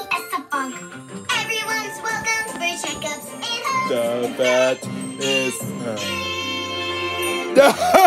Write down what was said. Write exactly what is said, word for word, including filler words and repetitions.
as a funk. Everyone's welcome for checkups and hugs. The vet is... Uh...